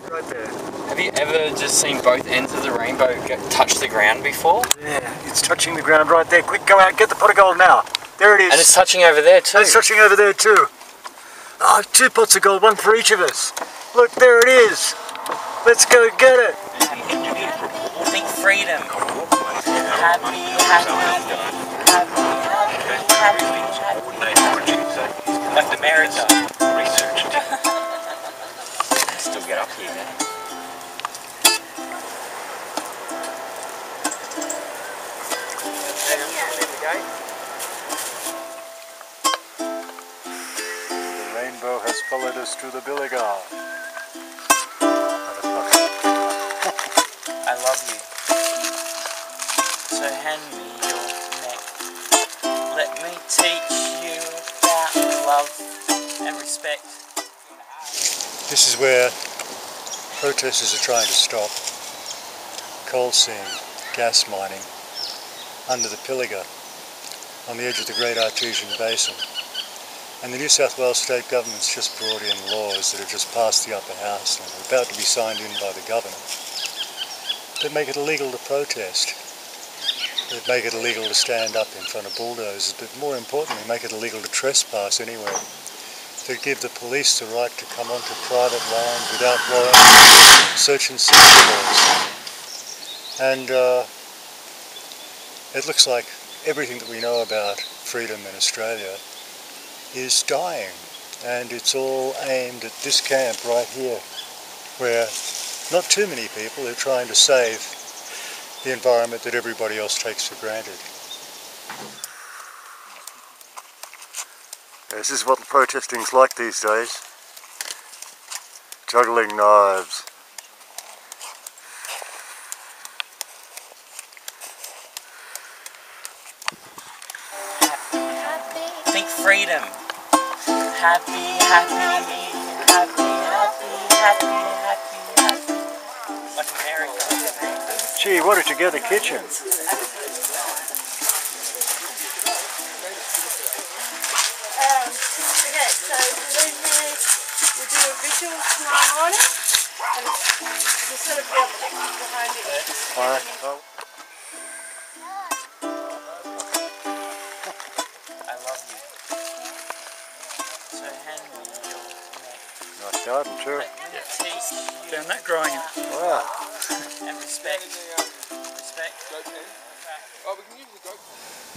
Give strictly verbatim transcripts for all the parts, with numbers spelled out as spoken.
Right there. Have you ever just seen both ends of the rainbow get, touch the ground before? Yeah, it's touching the ground right there. Quick, go out, get the pot of gold now. There it is. And it's touching over there too. And it's touching over there too. Oh, two pots of gold, one for each of us. Look, there it is. Let's go get it. Think freedom. Happy, happy, happy, happy, happy. Left America. Still get up here, man. The rainbow has followed us to the Billigar. I love you. So hand me your neck. Let me teach you about love and respect. This is where protesters are trying to stop coal seam, gas mining under the Pilliga on the edge of the Great Artesian Basin. And the New South Wales State Government's just brought in laws that have just passed the upper house and are about to be signed in by the Governor. They'd make it illegal to protest. They'd make it illegal to stand up in front of bulldozers, but more importantly, make it illegal to trespass anywhere. They'd give the police the right to come onto private land without warrant, search and seizure laws. And uh, it looks like everything that we know about freedom in Australia is dying, and it's all aimed at this camp right here, where not too many people are trying to save the environment that everybody else takes for granted. This is what protesting's like these days. Juggling knives. Think freedom. Happy, happy, happy, happy, happy, happy, happy. Like America. Gee, what a together kitchen. Um, okay, so we're here, we'll do a visual tomorrow morning, and we'll sort of be able to look behind it. Alright. Oh. I love you. So hand me your neck. Nice garden too. Let me teach you Found that growing up. Wow. and respect. Respect. Oh, we can use the goat.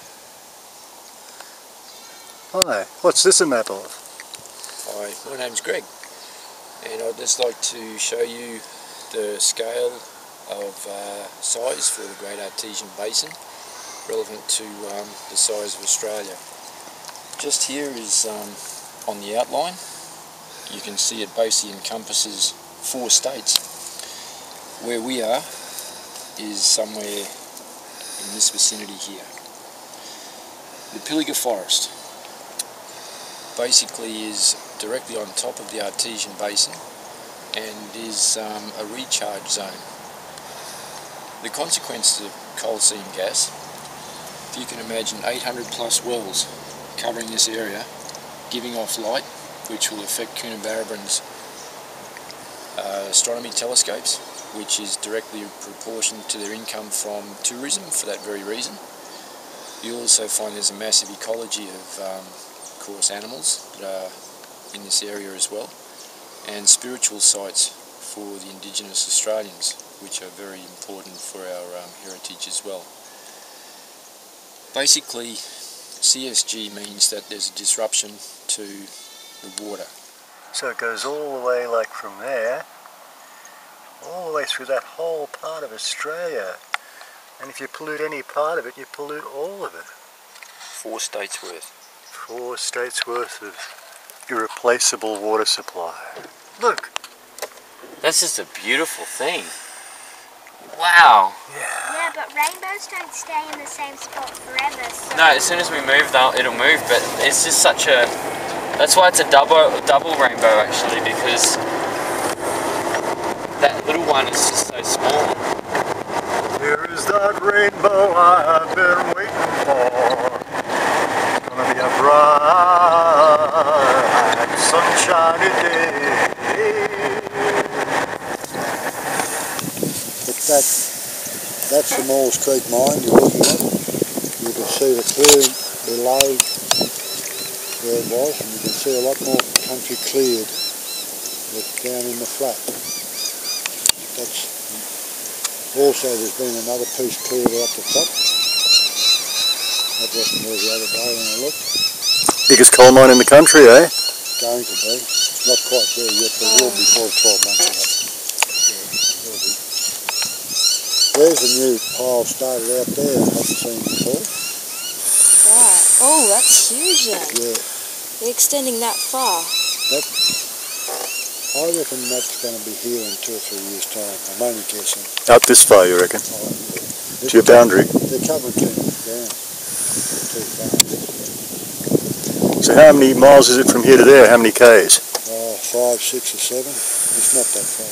Hi, what's this a map of? Hi, my name's Greg, and I'd just like to show you the scale of uh, size for the Great Artesian Basin, relevant to um, the size of Australia. Just here is um, on the outline. You can see it basically encompasses four states. Where we are is somewhere in this vicinity here. The Pilliga Forest basically is directly on top of the Artesian Basin and is um, a recharge zone. The consequence of coal seam gas, if you can imagine eight hundred plus wells covering this area, giving off light, which will affect Coonabarabran's uh, astronomy telescopes, which is directly proportioned to their income from tourism for that very reason. You'll also find there's a massive ecology of um, of course animals that are in this area as well, and spiritual sites for the indigenous Australians, which are very important for our um, heritage as well. Basically, C S G means that there's a disruption to the water. So it goes all the way, like from there, all the way through that whole part of Australia. And if you pollute any part of it, you pollute all of it. Four states worth. Four states worth of irreplaceable water supply. Look! That's just a beautiful thing. Wow. Yeah, but rainbows don't stay in the same spot forever. So No, as soon as we move, they'll, it'll move, but it's just such a... That's why it's a double, double rainbow, actually, because that little one is just so small. Here is that rainbow I've been waiting for. Gonna be a bright, sunshiny day. that, that's the Moores Creek mine you're looking at. You can see the clearing below where it was, and you can see a lot more country cleared down in the flat. That's also, there's been another piece cleared out the top. That wasn't there the other day when I looked. Biggest coal mine in the country, eh? Going to be. Not quite there yet, but it will be for twelve months ago. Yeah, it will be. There's a new pile started out there I haven't seen before. Right. Oh, that's huge then. Yeah. They're extending that far. That, I reckon that's going to be here in two or three years' time. I'm only guessing. Up this far, you reckon? Oh, yeah. To your boundary? They're covering too much ground. Too far. So how many miles is it from here to there? How many k's? Oh, five, six or seven. It's not that far.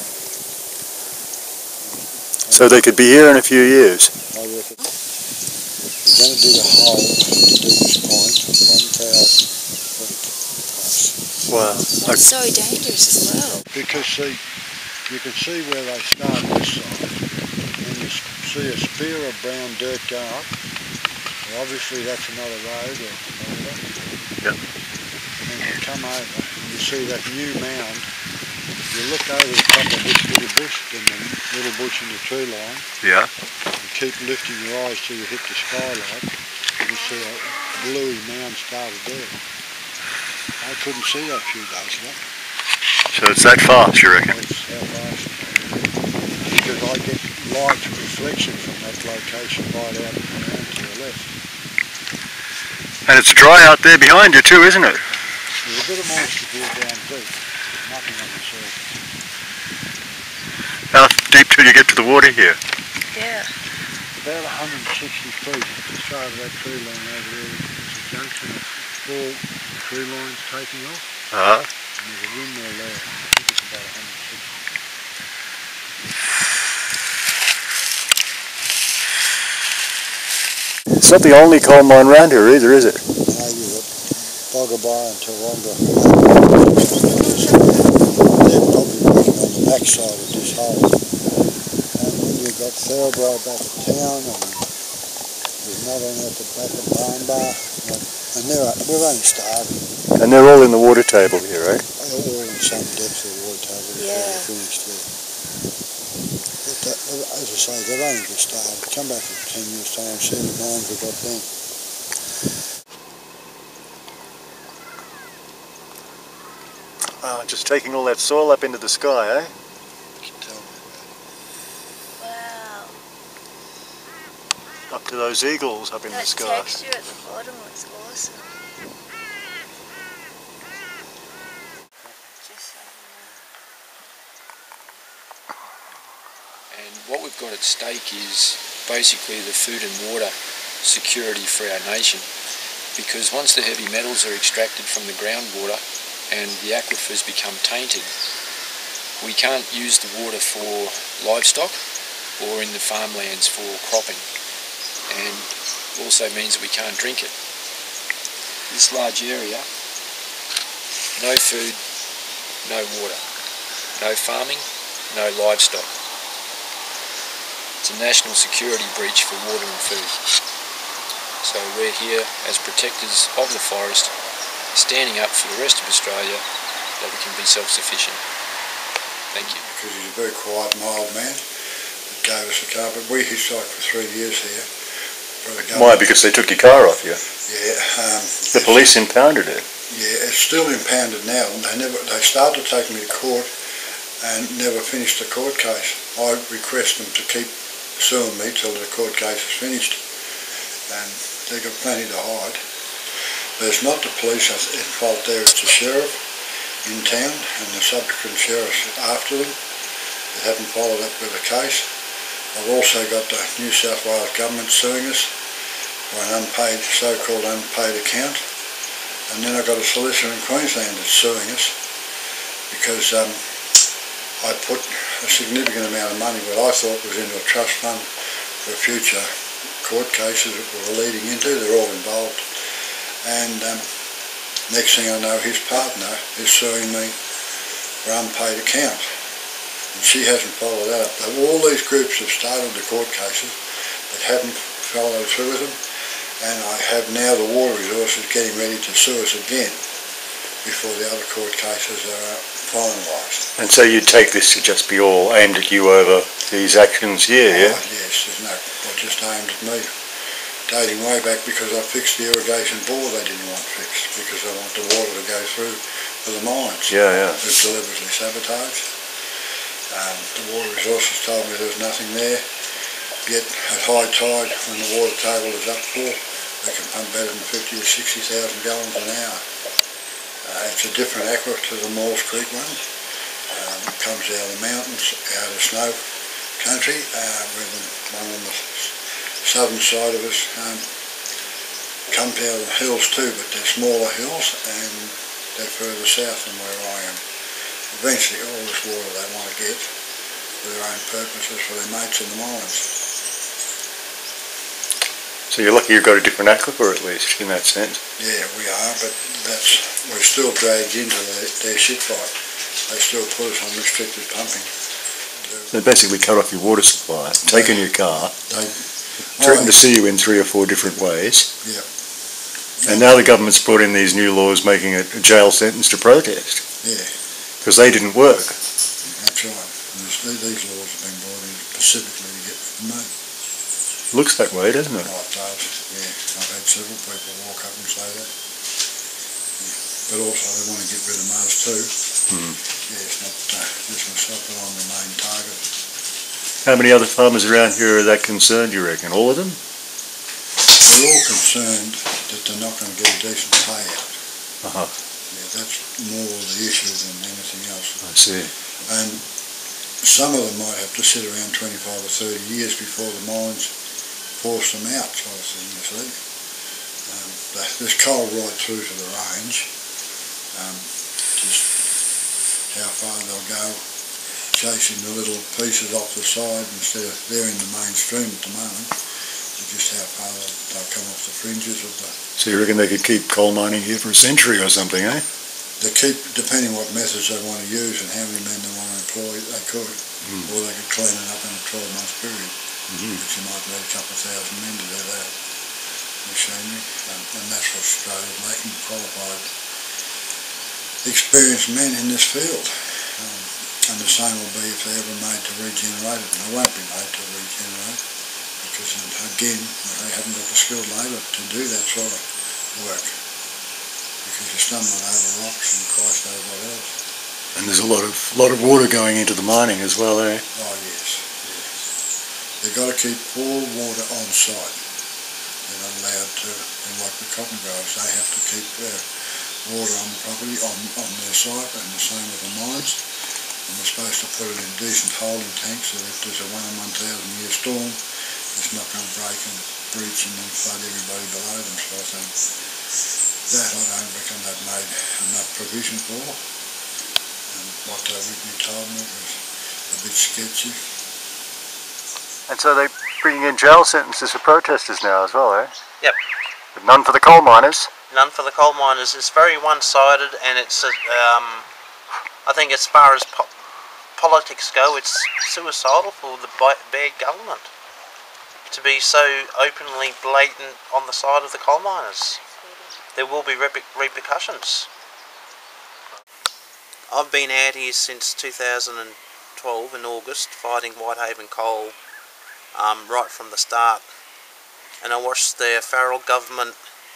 So they could be here in a few years? I reckon. We're going to dig a hole to the deepest point, one thousand feet plus. Wow. That's so dangerous as well. Because see, you can see where they start this side, and you see a spear of brown dirt going up. Well, obviously that's another road or whatever. Yep. And you come over and you see that new mound. You look over the top of this little bush, then the little bush in the tree line. Yeah. You keep lifting your eyes till you hit the skylight, and you see a bluey mound started there. I couldn't see that a few days ago. So it's that fast, you reckon? That's how fast. Because I get light reflection from that location right out around to the left. And it's dry out there behind you too, isn't it? There's a bit of moisture here down deep. Nothing on the surface. How deep till you get to the water here? Yeah. About one hundred sixty feet. At the start of that tree line over there, there's a junction of four tree lines taking off. Uh-huh. And there's a windmill there. I think it's about one hundred sixty. It's not the only coal mine around here either, is it? No, you've got Boggabar and Taronga. They're probably working on the back side of this hole. And then you've got Thoroughborough back at town, and there's another one at the back of Barnbar. And they're, we're only starting. And they're all in the water table here, right? They're all in some depth of the water table before Yeah. they're finished there. But that, as I say, they've only just started. Come back in ten years' time, see the mines we've got then. Ah, just taking all that soil up into the sky, eh? Tell me Wow. Up to those eagles up in That the sky. texture at the bottom looks awesome. Just like And what we've got at stake is basically the food and water security for our nation, because once the heavy metals are extracted from the groundwater and the aquifers become tainted, we can't use the water for livestock or in the farmlands for cropping, and also means that we can't drink it. This large area, no food, no water, no farming, no livestock. It's a national security breach for water and food. So we're here as protectors of the forest, standing up for the rest of Australia that we can be self-sufficient. Thank you. because he's a very quiet, mild man that gave us a car, but we hitchhiked for three years here. For the Why? Because they took your car off you? Yeah. Um, The police impounded it? Yeah, it's still impounded now. They never. They started to take me to court and never finished the court case. I request them to keep suing me till the court case is finished, and they've got plenty to hide. But it's not the police that's in fault there, it's the sheriff in town and the subsequent sheriffs after them that haven't followed up with the case. I've also got the New South Wales government suing us for an unpaid, so-called unpaid account. And then I've got a solicitor in Queensland that's suing us because um, I put a significant amount of money, what I thought was into a trust fund for future court cases that we were leading into. They're all involved. And um, next thing I know, his partner is suing me for unpaid account. and she hasn't followed that up. But all these groups have started the court cases but haven't followed through with them, and I have now the water resources getting ready to sue us again before the other court cases are finalised. And so you take this to just be all aimed at you over these actions here, yeah? Oh, yes, there's no, not just aimed at me. Dating way back because I fixed the irrigation bore they didn't want fixed, because they want the water to go through for the mines. Yeah, yeah. It was deliberately sabotaged. Um, the water resources told me there was nothing there. Yet at high tide, when the water table is up full, they can pump better than fifty or sixty thousand gallons an hour. Uh, it's a different aquifer to the Maules Creek one. Um, it comes out of the mountains, out of snow country, uh, where the one on the southern side of us um, comes out of the hills too, but they're smaller hills and they're further south than where I am. Eventually all this water they want to get for their own purposes for their mates in the mines. So you're lucky you've got a different aquifer at least, in that sense. Yeah, we are, but that's we're still dragged into their, their shit fight. They still put us on restricted pumping. They basically cut off your water supply, take in your car, They, threaten to see you in three or four different ways. Yeah. And now the government's brought in these new laws making it a jail sentence to protest. Yeah. Because they didn't work. That's right. And this, these laws have been brought in specifically to get me. Looks that way, doesn't it? Oh, it does, yeah. I've had several people walk up and say that. Yeah. But also they want to get rid of Mars too. Hmm. Yeah, it's not uh, just myself that I'm the main target. How many other farmers around here are that concerned, you reckon? All of them? They're all concerned that they're not going to get a decent payout. Uh-huh. Yeah, that's more the issue than anything else. I see. And some of them might have to sit around twenty-five or thirty years before the mines force them out, sort of thing, you see. Um, there's coal right through to the range. Um, just how far they'll go, chasing the little pieces off the side instead of they're in the mainstream at the moment. Just how far they'll, they'll come off the fringes of the... So you reckon they could keep coal mining here for a century or something, eh? They keep, depending what methods they want to use and how many men they want to employ, they could. Mm. Or they could clean it up in a twelve month period. Mm-hmm. But you might need a couple of thousand men to do that. Machinery. Um, and that's what Australia's lacking, qualified, experienced men in this field. Um, and the same will be if they're ever made to regenerate it. And they won't be made to regenerate. Because again, they haven't got the skilled labour to do that sort of work. Because you're stumbling over rocks and Christ knows what else. And there's a lot of lot of water going into the mining as well, eh? Oh yes, yes. They've got to keep all water on site. They're not allowed to, and like the cotton growers, they have to keep uh, water on the property, on, on their site, and the same with the mines. And they're supposed to put it in decent holding tanks so that if there's a one in one thousand year storm, it's not going to break and breach and then flood everybody below them, sort of thing. That I don't reckon they've made enough provision for. And what they originally told me was a bit sketchy. And so they're bringing in jail sentences for protesters now as well, eh? Yep. But none for the coal miners? None for the coal miners. It's very one-sided, and it's, um, I think as far as po politics go, it's suicidal for the bad government to be so openly blatant on the side of the coal miners. There will be reper repercussions. I've been out here since two thousand twelve in August fighting Whitehaven Coal um, right from the start, and I watched the federal government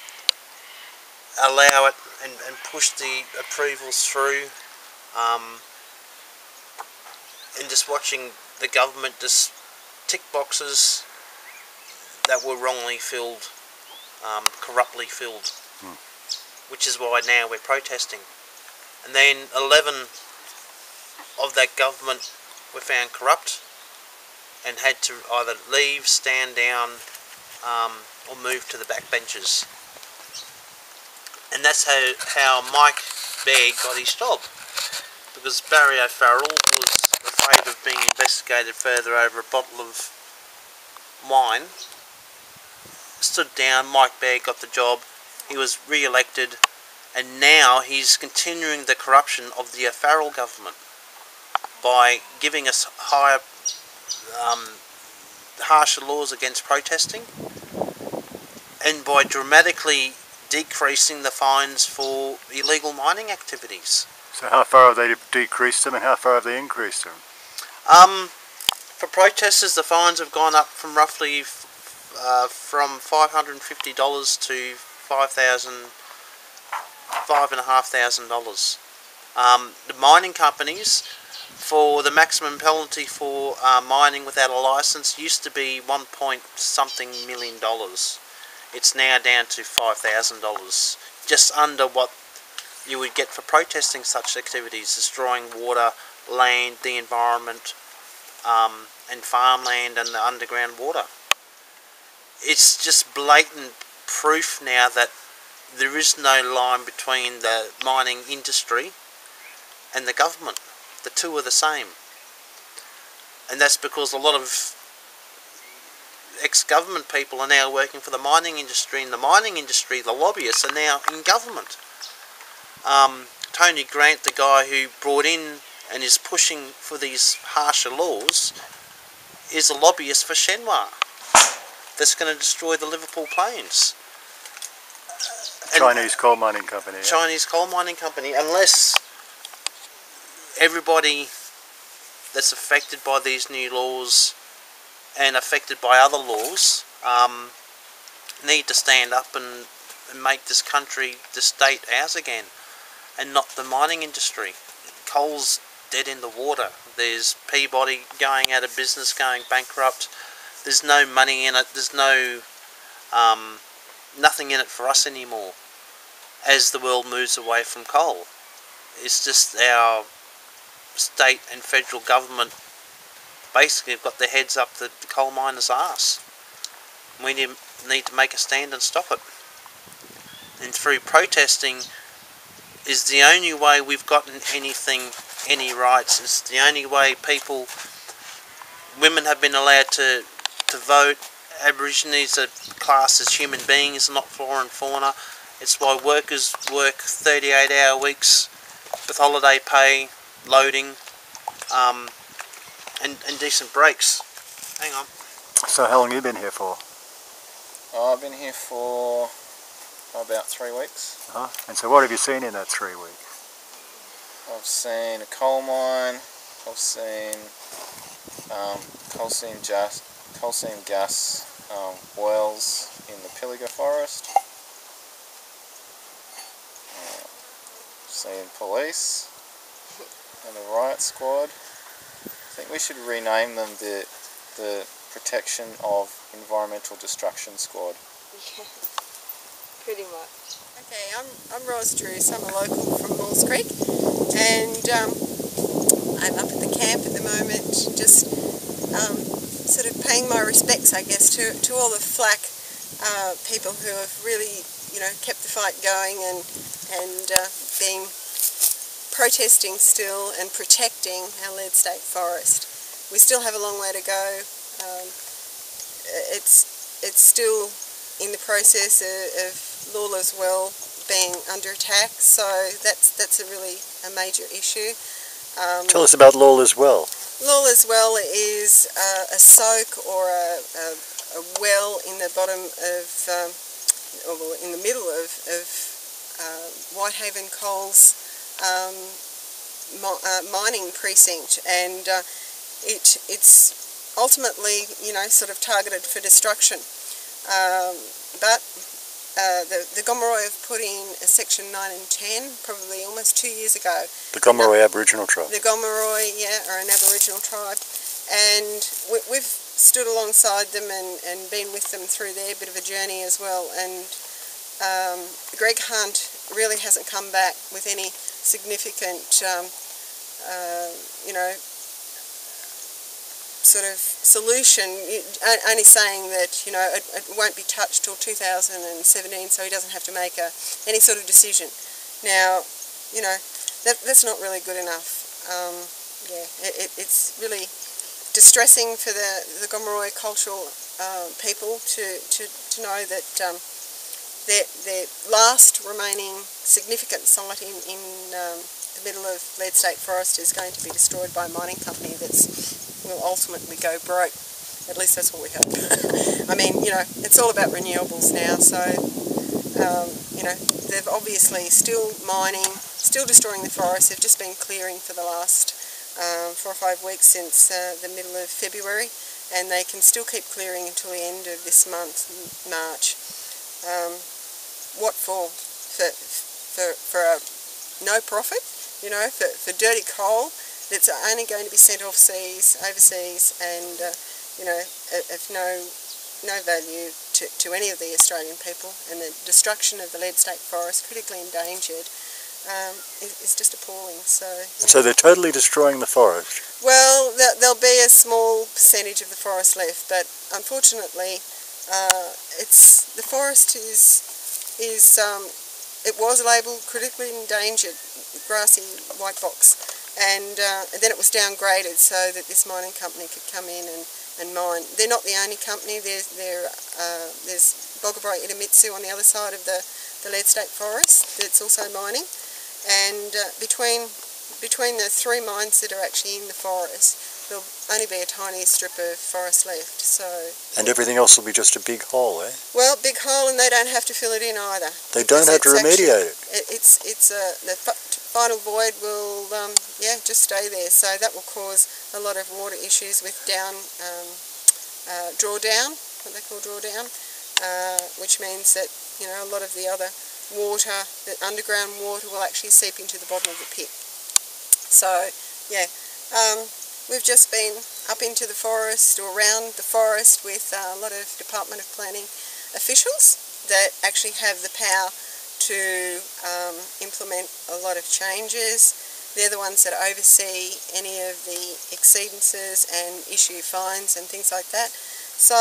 allow it and, and push the approvals through, um, and just watching the government just tick boxes that were wrongly filled, um, corruptly filled, hmm. which is why now we're protesting. And then eleven of that government were found corrupt and had to either leave, stand down, um, or move to the backbenches. And that's how, how Mike Begg got his job, because Barry O'Farrell was afraid of being investigated further over a bottle of wine. Stood down, Mike Begg got the job, he was re-elected, and now he's continuing the corruption of the O'Farrell government. by giving us higher, um, harsher laws against protesting, and by dramatically decreasing the fines for illegal mining activities. So how far have they decreased them and how far have they increased them? Um, for protesters, the fines have gone up from roughly uh, from five hundred fifty dollars to five thousand dollars, five and a half thousand dollars. Um, the mining companies, for the maximum penalty for uh, mining without a license, used to be one point something million dollars. It's now down to five thousand dollars, just under what you would get for protesting such activities, destroying water, land, the environment, um, and farmland and the underground water. It's just blatant proof now that there is no line between the mining industry and the government. The two are the same. And that's because a lot of ex-government people are now working for the mining industry, and the mining industry, the lobbyists, are now in government. Um, Tony Grant, the guy who brought in and is pushing for these harsher laws, is a lobbyist for Shenhua that's going to destroy the Liverpool Plains. Chinese coal mining company. Yeah? Chinese coal mining company. Unless everybody that's affected by these new laws and affected by other laws um, need to stand up and, and make this country, the state, ours again, and not the mining industry. Coal's dead in the water. There's Peabody going out of business, going bankrupt. There's no money in it. There's no um, nothing in it for us anymore as the world moves away from coal. It's just our state and federal government basically have got their heads up the coal miners' arse. We need, need to make a stand and stop it. And through protesting is the only way we've gotten anything, any rights. It's the only way people, women have been allowed to, to vote. Aborigines are classed as human beings, not flora and fauna. It's why workers work thirty-eight hour weeks with holiday pay, loading, um, and, and decent breaks. Hang on. So how long have you been here for? Oh, I've been here for about three weeks. Uh-huh. And so what have you seen in that three weeks? I've seen a coal mine, I've seen um, coal seam gas, coal seam gas um, wells in the Pilliga forest. Uh, seen police and a riot squad. I think we should rename them the the Protection of Environmental Destruction Squad. Yeah, pretty much. Okay, I'm, I'm Rose Drews. I'm a local from Maules Creek, and um, I'm up at the camp at the moment, just um, sort of paying my respects, I guess, to, to all the FLAC uh, people who have really, you know, kept the fight going and, and uh, been protesting still and protecting our lead state forest. We still have a long way to go. Um, it's it's still in the process of, of Lawler's Well being under attack, so that's that's a really a major issue. Um, Tell us about Lawler's Well. Lawler's Well is uh, a soak or a, a, a well in the bottom of, um, or in the middle of, of uh, Whitehaven Coal's um, mi uh, mining precinct, and uh, it it's ultimately, you know, sort of targeted for destruction. Um, but uh, the, the Gomeroi have put in a section nine and ten, probably almost two years ago. The Gomeroi Aboriginal tribe. The Gomeroi, yeah, are an Aboriginal tribe. And we, we've stood alongside them and, and been with them through their bit of a journey as well. And um, Greg Hunt really hasn't come back with any significant, um, uh, you know, sort of solution, only saying that, you know, it, it won't be touched till two thousand seventeen, so he doesn't have to make a, any sort of decision. Now, you know, that, that's not really good enough. Um, yeah, it, it's really distressing for the, the Gomeroi cultural uh, people to, to, to know that um, their, their last remaining significant site in, in um, the the middle of Lead State Forest is going to be destroyed by a mining company that's will ultimately go broke. At least that's what we hope. I mean, you know, it's all about renewables now, so, um, you know, they've obviously still mining, still destroying the forest. They've just been clearing for the last um, four or five weeks since uh, the middle of February, and they can still keep clearing until the end of this month, March. Um, what for? For, for, for a no profit, you know, for, for dirty coal that's only going to be sent off seas, overseas, and uh, you know, of no no value to, to any of the Australian people, and the destruction of the Lead State Forest, critically endangered, um, is, is just appalling. So, yeah. So they're totally destroying the forest? Well, there, there'll be a small percentage of the forest left, but unfortunately, uh, it's the forest is is um, it was labelled critically endangered, grassy white box, and, uh, and then it was downgraded so that this mining company could come in and and mine. They're not the only company. There's there uh, there's Boggabri Idemitsu on the other side of the the Lead State Forest that's also mining, and uh, between between the three mines that are actually in the forest, there'll only be a tiny strip of forest left. So and everything else will be just a big hole, eh? Well, big hole, and they don't have to fill it in either. They don't have to remediate actually, it. It's it's uh, the final void will um, yeah just stay there. So that will cause a lot of water issues with down um, uh, drawdown, what they call drawdown, uh, which means that you know a lot of the other water, the underground water, will actually seep into the bottom of the pit. So yeah, um, we've just been up into the forest or around the forest with uh, a lot of Department of Planning officials that actually have the power to um, implement a lot of changes. They're the ones that oversee any of the exceedances and issue fines and things like that. So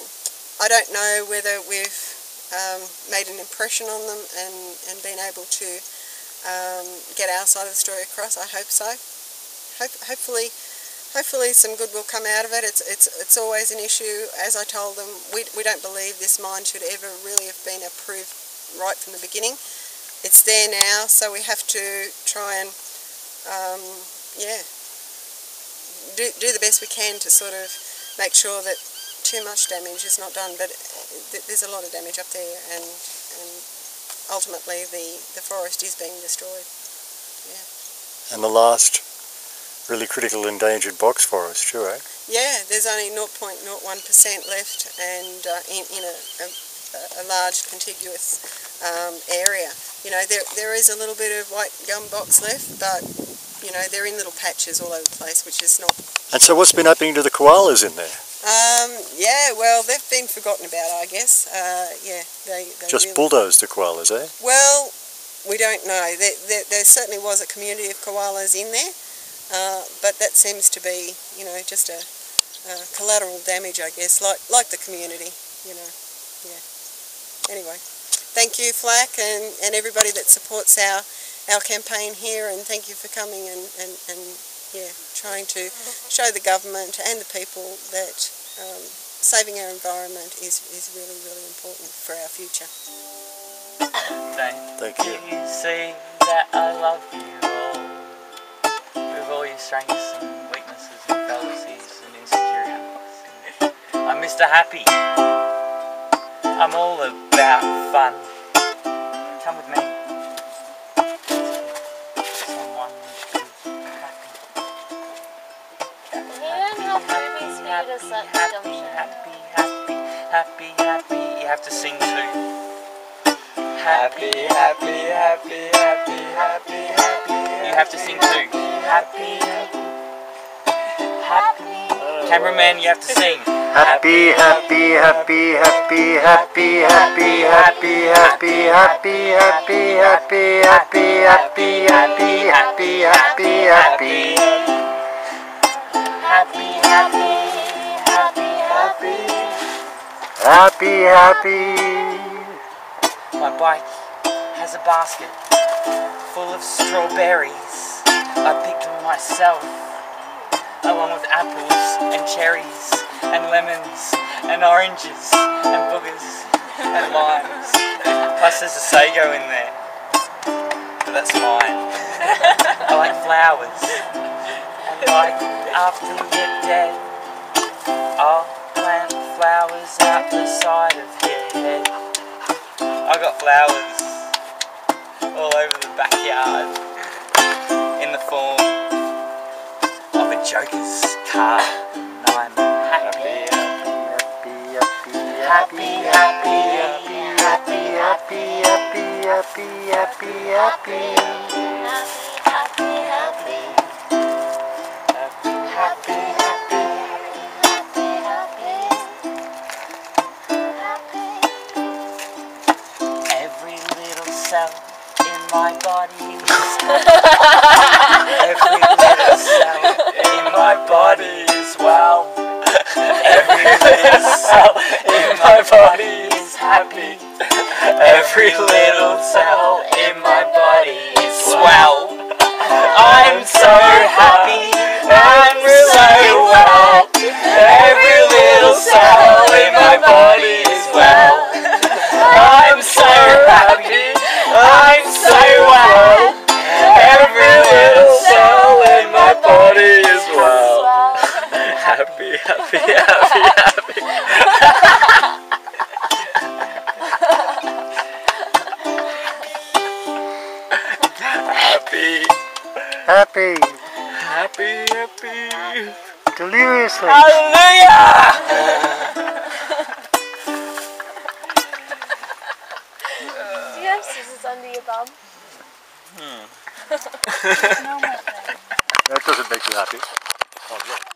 I don't know whether we've um, made an impression on them and, and been able to um, get our side of the story across. I hope so. Hope, hopefully hopefully some good will come out of it. It's, it's, it's always an issue. As I told them, we, we don't believe this mine should ever really have been approved right from the beginning. It's there now, so we have to try and Um, yeah, do, do the best we can to sort of make sure that too much damage is not done, but th there's a lot of damage up there, and, and ultimately the, the forest is being destroyed. Yeah. And the last really critical endangered box forest too, eh? Yeah, there's only zero point zero one percent left, and uh, in, in a, a, a large contiguous um, area. You know, there there is a little bit of white gum box left, but you know, they're in little patches all over the place, which is not... And so what's been happening to the koalas in there? Um, yeah, well, they've been forgotten about, I guess. Uh, yeah, they, they Just really... bulldozed the koalas, eh? Well, we don't know. There, there, there certainly was a community of koalas in there, uh, but that seems to be, you know, just a, a collateral damage, I guess, like, like the community, you know, yeah. Anyway, thank you, Flack, and, and everybody that supports our our campaign here, and thank you for coming and, and, and yeah, trying to show the government and the people that um, saving our environment is, is really, really important for our future. Thank you. You see that I love you all, with all your strengths and weaknesses and fallacies and insecurities. I'm Mister Happy. I'm all about fun. Come with me. Happy, happy, happy, happy, happy, happy. You have to sing too. Happy, happy, happy, happy, happy, happy. You have to sing too. Happy, happy. Cameraman, you have to sing. Happy, happy, happy, happy, happy, happy, happy, happy, happy, happy, happy, happy, happy, happy, happy, happy, happy. Happy, happy, happy, happy. Happy, happy. My bike has a basket full of strawberries I picked myself, along with apples and cherries and lemons and oranges and boogers and limes. Plus there's a sago in there, but that's mine. I like flowers. And like after you're dead, I'll plant flowers out the side of your head. I got flowers all over the backyard in the form of a Joker's card. And I'm happy, happy, happy, happy, happy, happy, happy, happy, happy, happy, happy, happy, every little cell in my body is every little cell in my body is well. Every little cell in my body is happy. Every little cell in my body is swell. I'm so happy, I'm so well. Every little cell in my body is well. I'm so happy, I'm so well. Every little cell in my body is well. Happy, happy, happy, happy. Happy. Happy. Happy, happy. Deliriously. Hallelujah! Do you have scissors under your bum? That doesn't make you happy. Oh, yeah.